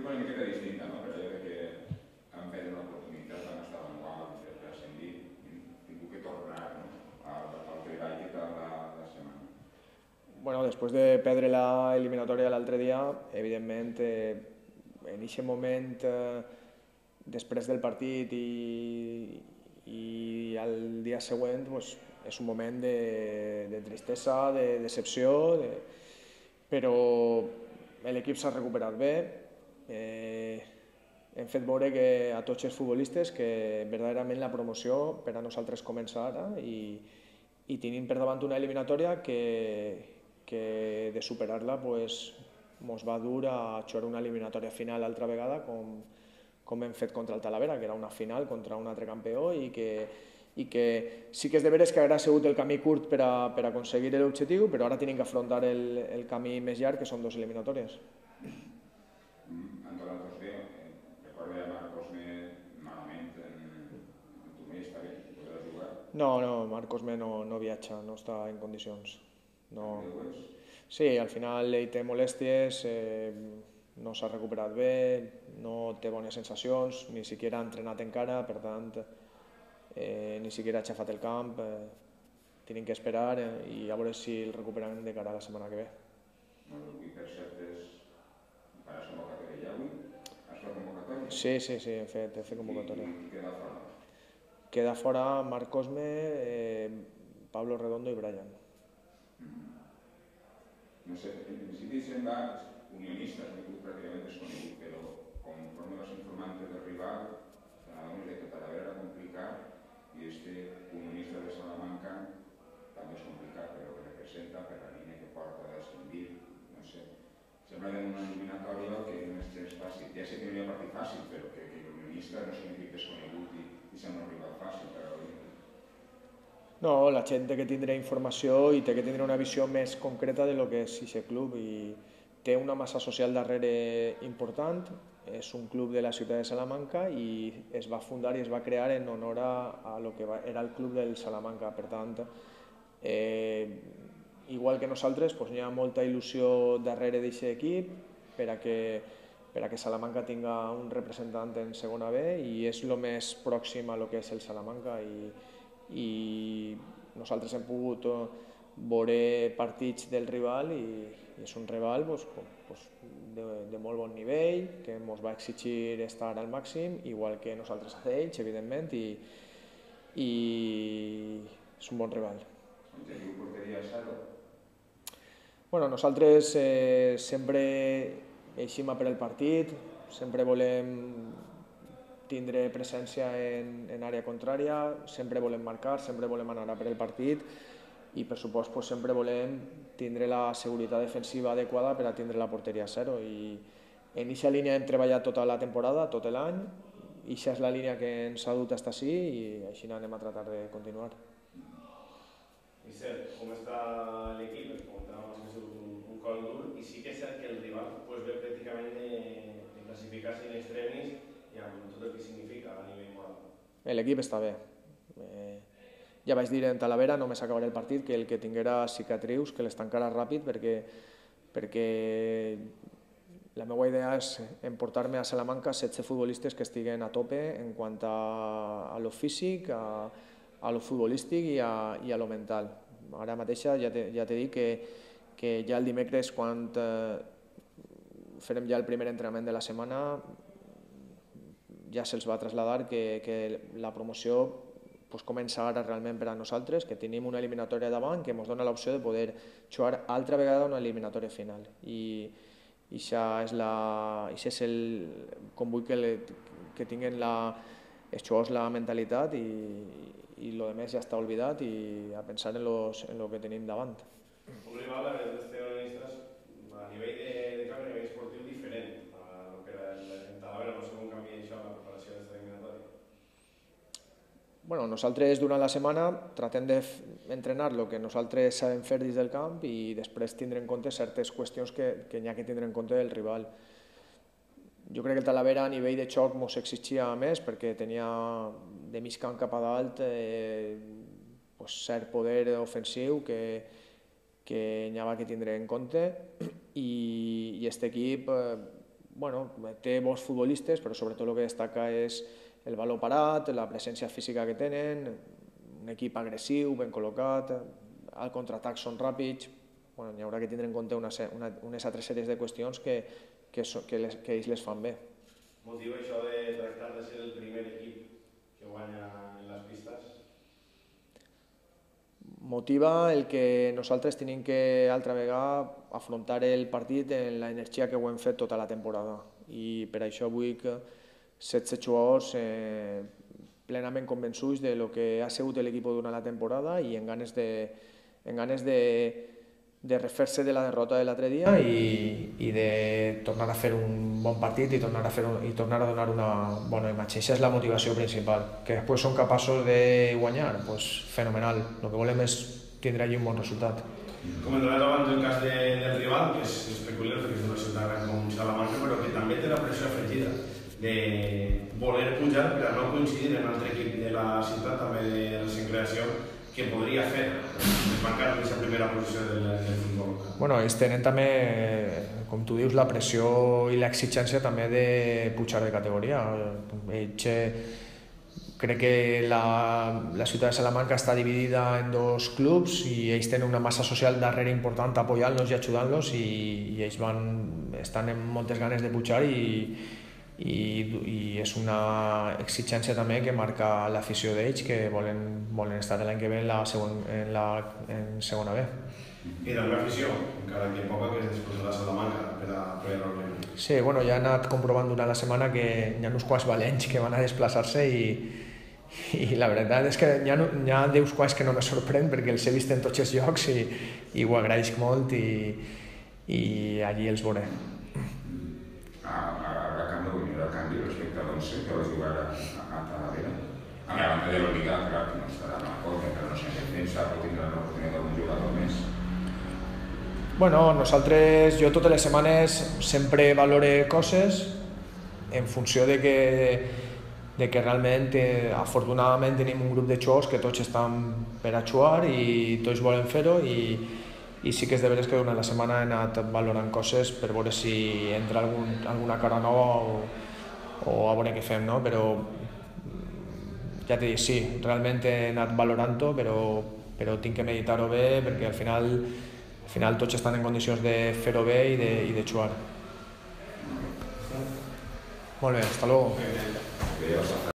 una miqueta distinta, no? Per allò que han fet una oportunitat, han estat en gual, per ascendir, i tinc que tornar al treball que tal la setmana. Bueno, després de perdre la eliminatòria l'altre dia, evidentment, en aquest moment, després del partit i al dia següent, pues, és un moment de tristesa, de decepció, però l'equip s'ha recuperat bé. Hem fet veure que a tots els futbolistes que verdaderament la promoció per a nosaltres comença ara i tenim per davant una eliminatòria que de superar-la pues, mos va dur a jugar una eliminatòria final altra vegada com hem fet contra el Talavera, que era una final contra un altre campió i que sí que és de veres que haurà sigut el camí curt per a aconseguir l'objectiu, però ara tenim que afrontar el camí més llarg, que són dues eliminatòries. Antolat Osbé, recorda a Marc Osme malament en Tomé, està bé, podrà jugar? No, Marc Osme no viatja, no està en condicions. No. Sí, al final ell té molèsties, no s'ha recuperat bé, no té bones sensacions, ni siquiera ha entrenat encara, per tant, ni siquiera ha aixafat el camp. Tenim que esperar i a veure si el recuperem de cara a la setmana que ve. Avui, per cert, faràs convocatòria ja avui? Has fet convocatòria? Sí, he fet convocatòria. I queda fora? Queda fora Marc Osme, Pablo Redondo i Brian. No sé, en principi sembla unionista, és un club pràcticament desconegut, però conforme vas informant del rival, doncs que Talavera era complicat i unionista de Salamanca també és complicat, però que representa per la línia que porta d'ascendir, no sé. Sembla que en una eliminatòria que no és gens fàcil. Ja sé que no hi ha partit fàcil, però que l'unionista no és un equip desconegut i sembla un rival fàcil per a l'Olímpic. No, la gent té que tindre informació i té que tindre una visió més concreta de lo que és aquest club i té una massa social darrere important. És un club de la ciutat de Salamanca i es va fundar i es va crear en honor a lo que era el club del Salamanca. Per tant, igual que nosaltres, doncs, hi ha molta il·lusió darrere d'aquest equip per a que Salamanca tinga un representant en segona B i és el més pròxim a lo que és el Salamanca i nosaltres hem pogut veure partits del rival i és un rival de molt bon nivell, que ens va exigir estar al màxim, igual que nosaltres a ells, evidentment, i és un bon rival. Objectiu porteria zero? Bueno, nosaltres sempre eixim a per el partit, sempre volem tindre presència en àrea contrària, sempre volem marcar, sempre volem anar a per el partit i per supost sempre volem tindre la seguretat defensiva adequada per a tindre la porteria a zero i en aquesta línia hem treballat tota la temporada, tot l'any i aquesta és la línia que ens ha dut fins ací i així anem a tratar de continuar. Mister, com està l'equip? Comentàvem que ha sigut un col dur i sí que és cert que el rival ve pràcticament de classificar-se en extremis i amb tot el que significa a nivell moral. L'equip està bé. Ja vaig dir en Talavera, només acabaré el partit, que el que tinguera cicatrius, que les tancara ràpid, perquè la meva idea és emportar-me a Salamanca 16 futbolistes que estiguen a tope en quant a lo físic, a lo futbolístic i a lo mental. Ara mateix ja t'he dit que ja el dimecres, quan farem ja el primer entrenament de la setmana, ja se'ls va traslladar que la promoció comença ara realment per a nosaltres, que tenim una eliminatòria davant que ens dona l'opció de poder jugar altra vegada una eliminatòria final. I això és com vull que tinguin els jugadors la mentalitat i el més ja està oblidat i a pensar en lo que tenim davant. Un rival, la veritat, és que a nivell de camp, a nivell esportiu, diferent a lo que era el Talavera, no sé com canvia això la preparació d'aquesta eliminatòria. Bueno, nosaltres durant la setmana tratem d'entrenar el que nosaltres sabem fer dins del camp i després tindre en compte certes qüestions que n'hi ha que tindre en compte del rival. Jo crec que el Talavera a nivell de xoc ens exigia més perquè tenia de mig camp cap a dalt cert poder ofensiu que n'hi havia que tindre en compte i aquest equip bueno, té bons futbolistes, però sobretot el que destaca és el valor parat, la presència física que tenen, un equip agressiu, ben col·locat, al contraatac són ràpids. Bueno, hi haurà que tindre en compte unes altres sèries de qüestions que ells les fan bé. Motiva això de tractar de ser el primer equip que guanya en les pistes? Motiva el que nosaltres tenim que altra vegada afrontar el partit en l'energia que ho hem fet tota la temporada, i per això vull que 16 jugadors plenament convençuts de lo que ha sigut l'equip durant la temporada i en ganes de refer-se de la derrota de l'altre dia i de tornar a fer un bon partit i tornar a donar una bona imatge. Això és la motivació principal. Que després són capaços de guanyar, doncs fenomenal. El que volem és tindre allí un bon resultat. Comentaves abans el cas del rival, que és peculiar perquè és una ciutat gran com Salamanca, però que també té la pressió afegida de voler pujar per a no coincidir en un altre equip de la ciutat, també de la creació, que podria fer desmarcar aquesta primera posició del futbol. Bueno, ells tenen també, com tu dius, la pressió i l'exigència també de pujar de categoria. Crec que la ciutat de Salamanca està dividida en dos clubs i ells tenen una massa social darrere important apoyant-los i ajudant-los i ells estan amb moltes ganes de pujar i és una exigència també que marca l'afició d'ells, que volen estar l'any que ve en segona B. I també l'afició, encara que poca, que és després de la Salamanca per a l'Orient. Sí, bueno, ja he anat comprovant durant la setmana que hi ha uns quants valents que van a desplaçar-se i la veritat és que hi ha 10 quants que no me sorprèn perquè els he vist en tots els llocs i ho agraïsc molt i allí els veuré. Canvi respecte a l'11 que va jugar a Talavera. A la banda de l'Oliga, clar, que no estarà en l'acord, encara no sé en defensa, però tindrà l'oportunitat d'algun jugador més. Bueno, jo totes les setmanes sempre valore coses en funció de que realment, afortunadament, tenim un grup de jugadors que tots estan per a jugar i tots volen fer-ho i sí que és de veres que durant la setmana he anat valorant coses per veure si entra alguna cara nova o a veure què fem, no? Però ja t'he dit, sí, realment he anat valorant-ho, però tinc que meditar-ho bé perquè al final tots estan en condicions de fer-ho bé i de jugar. Molt bé, hasta luego.